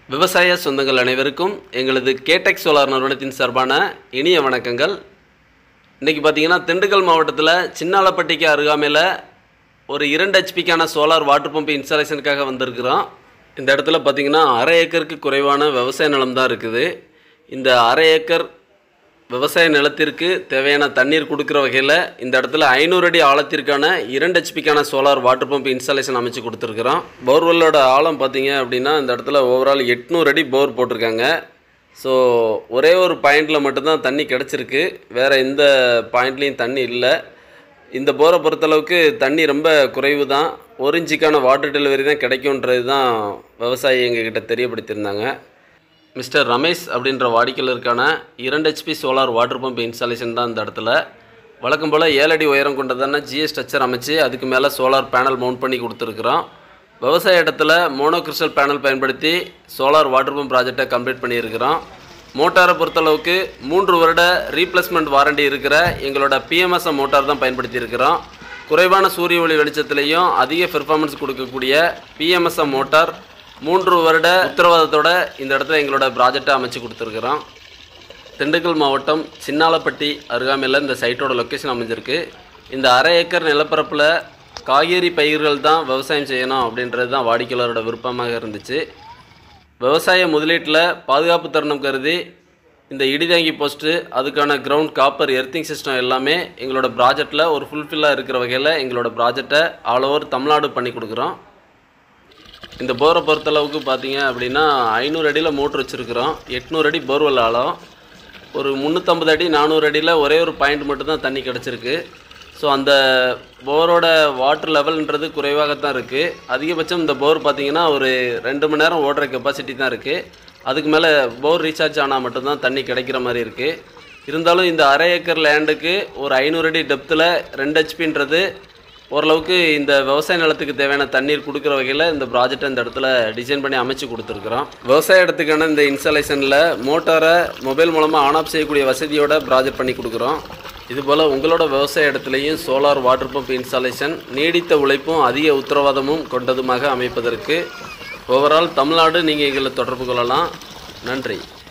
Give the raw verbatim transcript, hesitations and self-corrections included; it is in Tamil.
விவசாய சொந்தங்கள் அனைவருக்கும் எங்களது கேடெக் சோலார் நிறுவனத்தின் சார்பான இனிய வணக்கங்கள். இன்றைக்கி பார்த்திங்கன்னா திண்டுக்கல் மாவட்டத்தில் சின்னாலப்பட்டிக்கு அருகாமையில் ஒரு இரண்டு ஹெச்பிக்கான சோலார் வாட்டர் பம்ப் இன்ஸ்டாலேஷனுக்காக வந்திருக்கிறோம். இந்த இடத்துல பார்த்திங்கன்னா அரை ஏக்கருக்கு குறைவான விவசாய நிலம் தான் இருக்குது. இந்த அரை ஏக்கர் விவசாய நிலத்திற்கு தேவையான தண்ணீர் கொடுக்குற வகையில் இந்த இடத்துல ஐநூறு அடி ஆழத்திற்கான இரண்டு ஹெச்பிக்கான சோலார் வாட்டர் பம்ப் இன்ஸ்டாலேஷன் அமைச்சு கொடுத்துருக்குறோம். போர்வெல்லோட ஆழம் பார்த்திங்க அப்படின்னா இந்த இடத்துல ஓவரால் எட்நூறு அடி போர் போட்டிருக்காங்க. ஸோ ஒரே ஒரு பாயிண்டில் மட்டும்தான் தண்ணி கிடச்சிருக்கு, வேறு எந்த பாயிண்ட்லேயும் தண்ணி இல்லை. இந்த போரை பொறுத்தளவுக்கு தண்ணி ரொம்ப குறைவு தான், ஒரு இன்ச்சுக்கான வாட்டர் டெலிவரி தான் கிடைக்கும்ன்றது தான் விவசாயி எங்ககிட்ட தெரியப்படுத்தியிருந்தாங்க. மிஸ்டர் ரமேஷ் அப்படின்ற வாடிக்கையாளருக்கான இரண்டு HP solar water pump installation தான் இந்த இடத்துல. வழக்கம் போல் ஏழு அடி உயரம் கொண்டதான ஜிஎஸ் ஸ்ட்ரக்சர் அமைச்சு அதுக்கு மேலே சோலார் பேனல் மவுண்ட் பண்ணி கொடுத்துருக்குறோம். விவசாய இடத்துல மோனோ கிறிஸ்டல் பேனல் பயன்படுத்தி சோலார் வாட்டர் பம்ப் ப்ராஜெக்டை கம்ப்ளீட் பண்ணியிருக்கிறோம். மோட்டாரை பொறுத்தளவுக்கு மூன்று வருட ரீப்ளேஸ்மெண்ட் வாரண்டி இருக்கிற எங்களோட பிஎம்எஸ்எம் மோட்டார் தான் பயன்படுத்தி இருக்கிறோம். குறைவான சூரிய ஒளி வெளிச்சத்துலேயும் அதிக பெர்ஃபார்மன்ஸ் கொடுக்கக்கூடிய பிஎம்எஸ்எம் மோட்டார் மூன்று வருட உத்தரவாதத்தோட இந்த இடத்துல எங்களோட ப்ராஜெக்டை அமைச்சு கொடுத்துருக்குறோம். திண்டுக்கல் மாவட்டம் சின்னாலப்பட்டி அருகாமையில் இந்த சைட்டோட லொக்கேஷன் அமைஞ்சிருக்கு. இந்த அரை ஏக்கர் நிலப்பரப்பில் காய்கறி பயிர்கள் தான் விவசாயம் செய்யணும் அப்படின்றது தான் வாடிக்கையாளரோட விருப்பமாக இருந்துச்சு. விவசாய முதலீட்டில் பாதுகாப்பு தருணம் கருதி இந்த இடிதாங்கி போஸ்ட்டு, அதுக்கான கிரவுண்ட் காப்பர் எர்த்திங் சிஸ்டம் எல்லாமே எங்களோட ப்ராஜெக்டில் ஒரு ஃபுல்ஃபில்லாக இருக்கிற வகையில் எங்களோட ப்ராஜெக்டை ஆல் ஓவர் தமிழ்நாடு பண்ணி கொடுக்குறோம். இந்த போரை பொறுத்தளவுக்கு பார்த்தீங்க அப்படின்னா ஐநூறு அடியில் மோட்ரு வச்சுருக்குறோம். எட்நூறு அடி போர்வெல் ஆழம். ஒரு முந்நூற்றம்பது அடி நானூறு அடியில் ஒரே ஒரு பாயிண்ட் மட்டும்தான் தண்ணி கிடச்சிருக்கு. ஸோ அந்த போரோட வாட்டர் லெவல்ன்றது குறைவாகத்தான் இருக்குது. அதிகபட்சம் இந்த போர் பார்த்திங்கன்னா ஒரு ரெண்டு மணி நேரம் ஓடுற கெப்பாசிட்டி தான் இருக்குது. அதுக்கு மேலே போர் ரீசார்ஜ் ஆனால் மட்டும்தான் தண்ணி கிடைக்கிற மாதிரி இருக்குது. இருந்தாலும் இந்த அரை ஏக்கர் லேண்டுக்கு ஒரு ஐநூறு அடி டெப்த்தில் ரெண்டு ஹெச்பின்றது ஓரளவுக்கு இந்த விவசாய நிலத்துக்கு தேவையான தண்ணீர் கொடுக்குற வகையில் இந்த ப்ராஜெக்டை இந்த இடத்துல டிசைன் பண்ணி அமைச்சு கொடுத்துருக்குறோம். விவசாய இடத்துக்கான இந்த இன்ஸ்டாலேஷனில் மோட்டாரை மொபைல் மூலமாக ஆன் ஆஃப் செய்யக்கூடிய வசதியோட ப்ராஜெக்ட் பண்ணி கொடுக்குறோம். இதுபோல் உங்களோட விவசாய இடத்துலையும் சோலார் வாட்டர் பம்ப் இன்ஸ்டாலேஷன் நீடித்த உழைப்பும் அதிக உத்தரவாதமும் கொண்டதுமாக அமைப்பதற்கு ஓவரால் தமிழ்நாடு நீங்கள் எங்களை தொடர்பு கொள்ளலாம். நன்றி.